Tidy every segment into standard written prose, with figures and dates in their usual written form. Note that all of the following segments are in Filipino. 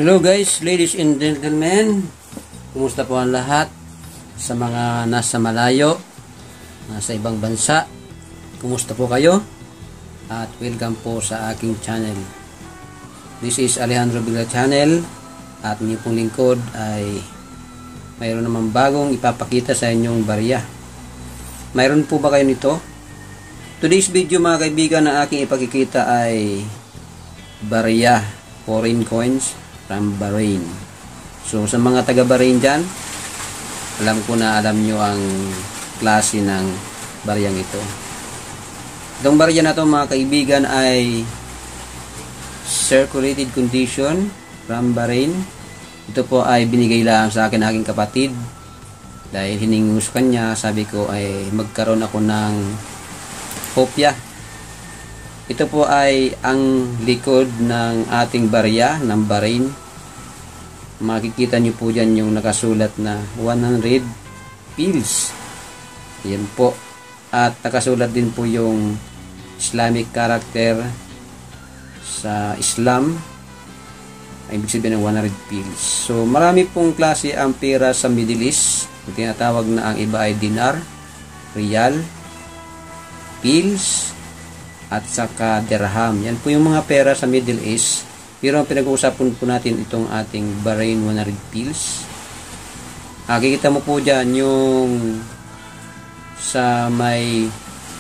Hello guys, ladies and gentlemen. Kumusta po ang lahat sa mga nasa malayo, nasa ibang bansa? Kumusta po kayo? At welcome po sa aking channel. This is Alejandro Villa Channel. At niyo pong lingkod ay mayroon namang bagong ipapakita sa inyong barya. Mayroon po ba kayo nito? Today's video mga kaibigan na aking ipakikita ay barya, foreign coins from Bahrain. So sa mga taga Bahrain dyan, alam ko na alam nyo ang klase ng baryang ito. Itong barya na ito mga kaibigan ay circulated condition from Bahrain. Ito po ay binigay lang sa akin aking kapatid dahil hiningi ko sa kanya, sabi ko ay magkaroon ako ng kopya. Ito po ay ang likod ng ating barya ng Bahrain. Makikita nyo po dyan yung nakasulat na 100 pills. Yan po. At nakasulat din po yung Islamic character sa Islam. Ibig sabihin ng 100 pills. So marami pong klase ang pera sa Middle East. Tinatawag na ang iba ay dinar, riyal, pills, at saka dirham. Yan po yung mga pera sa Middle East. Pero ang pinag-uusapan po natin itong ating Bahrain 100 pills. Kikita mo po dyan yung sa may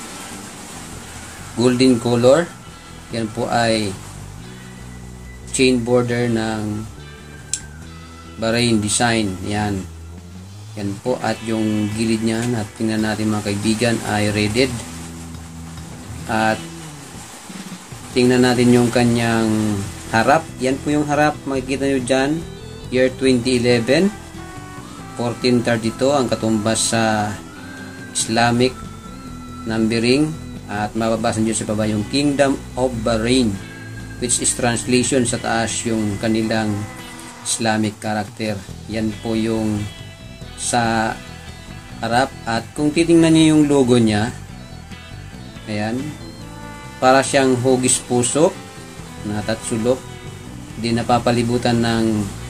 golden color. Yan po ay chain border ng Bahrain design. Yan. Yan po. At yung gilid niyan at tingnan natin mga kaibigan ay reded. At tingnan natin yung kanyang harap. Yan po yung harap. Makikita nyo dyan. Year 2011. 1432. Ang katumbas sa Islamic numbering. At mababasa nyo sa baba yung Kingdom of Bahrain. Which is translation sa taas yung kanilang Islamic character. Yan po yung sa harap. At kung titingnan nyo yung logo nya. Ayan. Para siyang hugis puso na tatsulok. Di napapalibutan ng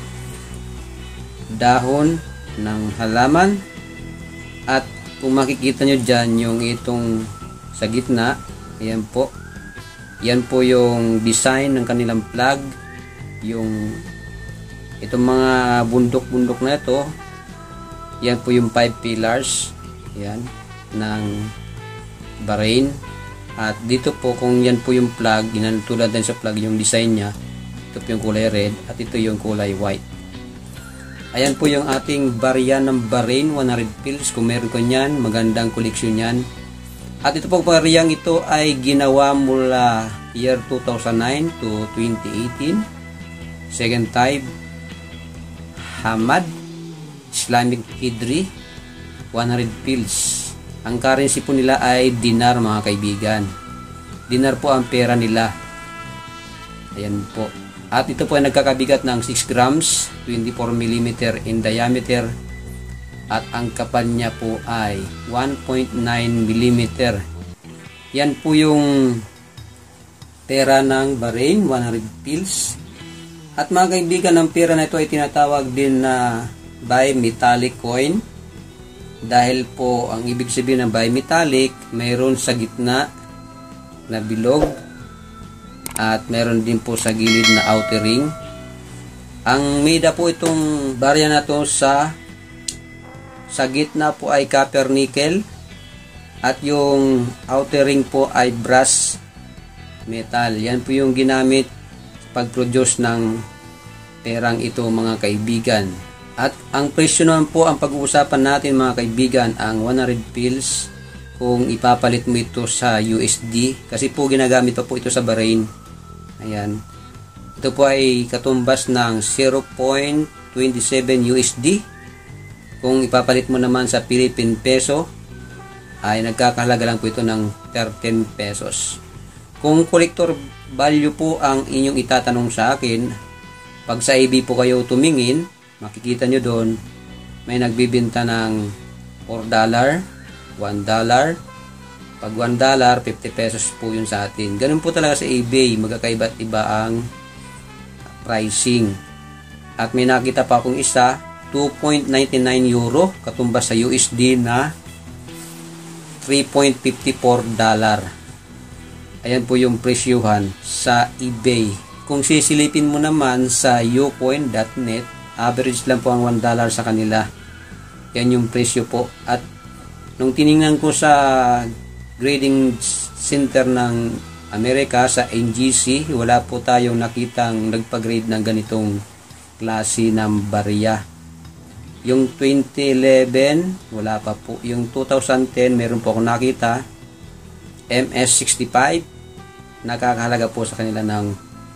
dahon ng halaman. At kung makikita nyo dyan yung itong sa gitna, ayan po. Yan po yung design ng kanilang flag. Yung itong mga bundok-bundok na ito, yan po yung 5 pillars. Ayan, ng Bahrain. At dito po kung yan po yung flag, tulad din sa flag yung design nya, ito po yung kulay red at ito yung kulay white. Ayan po yung ating barya ng Bahrain 100 pills. Kung meron ko nyan, magandang koleksyon yan. At ito po baryang ito ay ginawa mula year 2009 to 2018. Second type Hamad Islamic Hidri 100 pills. Ang currency po nila ay dinar mga kaibigan. Dinar po ang pera nila. Ayan po. At ito po ay nagkakabigat ng 6 grams, 24 mm in diameter. At ang kapal niya po ay 1.9 mm. Yan po yung pera ng Bahrain, 100 pills. At mga kaibigan, ang pera na ito ay tinatawag din na bimetallic coin. Dahil po ang ibig sabihin ng bimetallic, mayroon sa gitna na bilog at mayroon din po sa gilid na outer ring. Ang mida po itong barya na to sa gitna po ay copper nickel at yung outer ring po ay brass metal. Yan po yung ginamit pag-produce ng perang ito mga kaibigan. At ang presyo naman po ang pag-uusapan natin mga kaibigan, ang 100 pills kung ipapalit mo ito sa USD. Kasi po ginagamit pa po ito sa Bahrain. Ayan. Ito po ay katumbas ng 0.27 USD. Kung ipapalit mo naman sa Philippine peso, ay nagkakahalaga lang po ito ng 13 pesos. Kung collector value po ang inyong itatanong sa akin, pag sa AB po kayo tumingin, makikita nyo doon, may nagbibenta ng $4, $1. Pag $1, 50 pesos po yun sa atin. Ganun po talaga sa eBay, magkakaiba't iba ang pricing. At may nakita pa akong isa, 2.99 euro, katumbas sa USD na $3.54. Ayan po yung presyuhan sa eBay. Kung sisilipin mo naman sa ucoin.net, average lang po ang $1 sa kanila. Yan yung presyo po. At nung tiningnan ko sa grading center ng Amerika, sa NGC, wala po tayong nakitang nagpa-grade ng ganitong klase ng barya. Yung 2011, wala pa po. Yung 2010, meron po ako nakita. MS65, nakakahalaga po sa kanila ng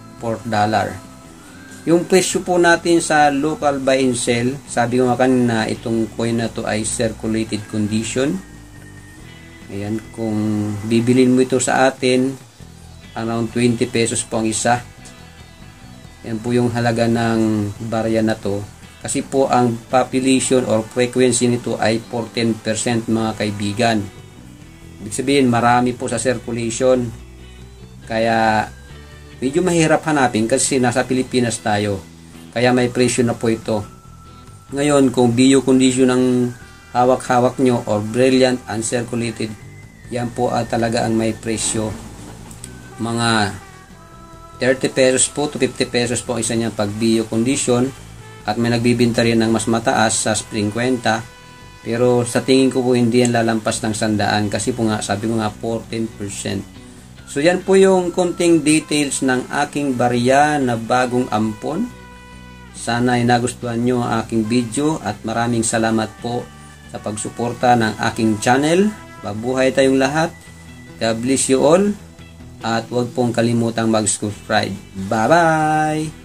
$4. Yung presyo po natin sa local buy and sell, sabi ko nga kanina, itong coin na to ay circulated condition. Ayan, kung bibilin mo ito sa atin, around 20 pesos po ang isa. Yan po yung halaga ng barya na to. Kasi po ang population or frequency nito ay 14% mga kaibigan. Ibig sabihin marami po sa circulation. Kaya medyo mahirap hanapin kasi nasa Pilipinas tayo. Kaya may presyo na po ito. Ngayon kung bio condition ang hawak-hawak nyo or brilliant uncirculated, yan po talaga ang may presyo. Mga 30 pesos po to 50 pesos po isa niya pag bio condition. At may nagbibinta rin ng mas mataas sa spring kwenta. Pero sa tingin ko po hindi yan lalampas ng 100 kasi po nga sabi ko nga 14%. So yan po yung konting details ng aking barya na bagong ampon. Sana ay nagustuhan nyo ang aking video at maraming salamat po sa pagsuporta ng aking channel. Mabuhay tayong lahat. God bless you all. At huwag pong kalimutang mag-subscribe. Bye-bye!